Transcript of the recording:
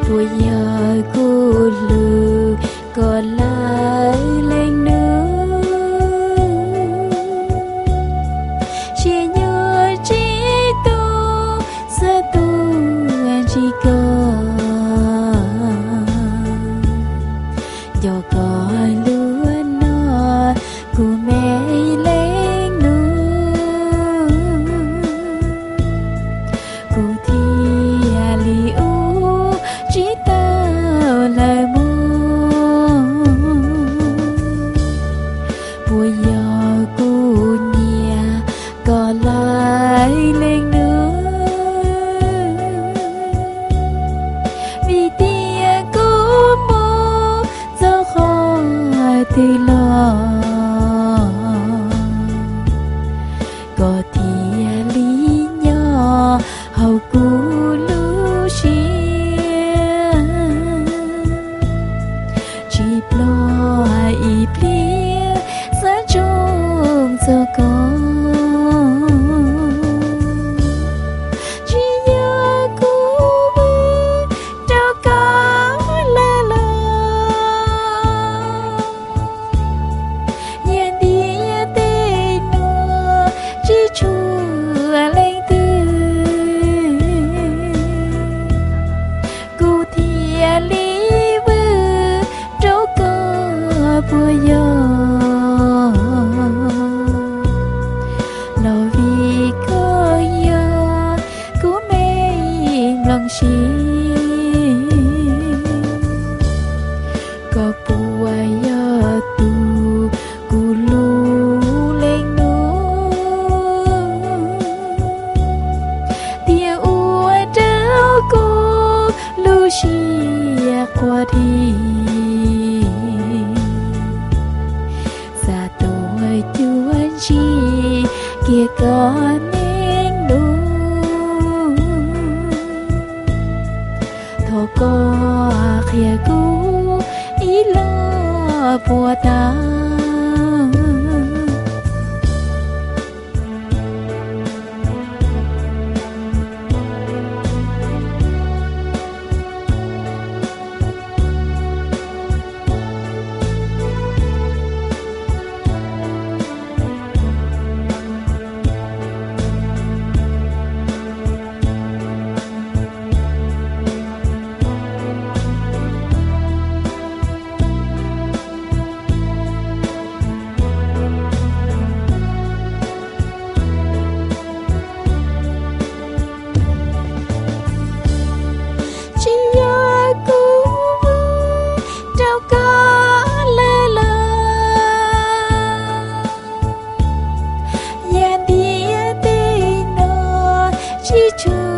Bây giờ cô lừa còn lại lên nữa chỉ nhớ chỉ tu sa tu chỉ có giờ có luôn nó của mẹ lên nữa cô thì liu chỉ tao lại buồn bây giờ cô nhà còn lại lên nữa vì tia cô mô do khó thì lo có tia lý nhỏ hầu cô lưu chia chỉ lo ý plia giá chung cho con chỉ nhớ cô đâu có lơ là nhà đi tê nua chỉ chua lên từ cô thì lý vư đâu có bây giờ lo vì có giờ cô mê lòng chi có bùa giờ tu cô lu lên núi tia ua trao cô lu chia qua đi xa tôi chuan chi kia có nên đúng thô có khía cũ ý lo bùa ta chỉ nhớ cô đâu có lơ là nhà đi tê nó chỉ chờ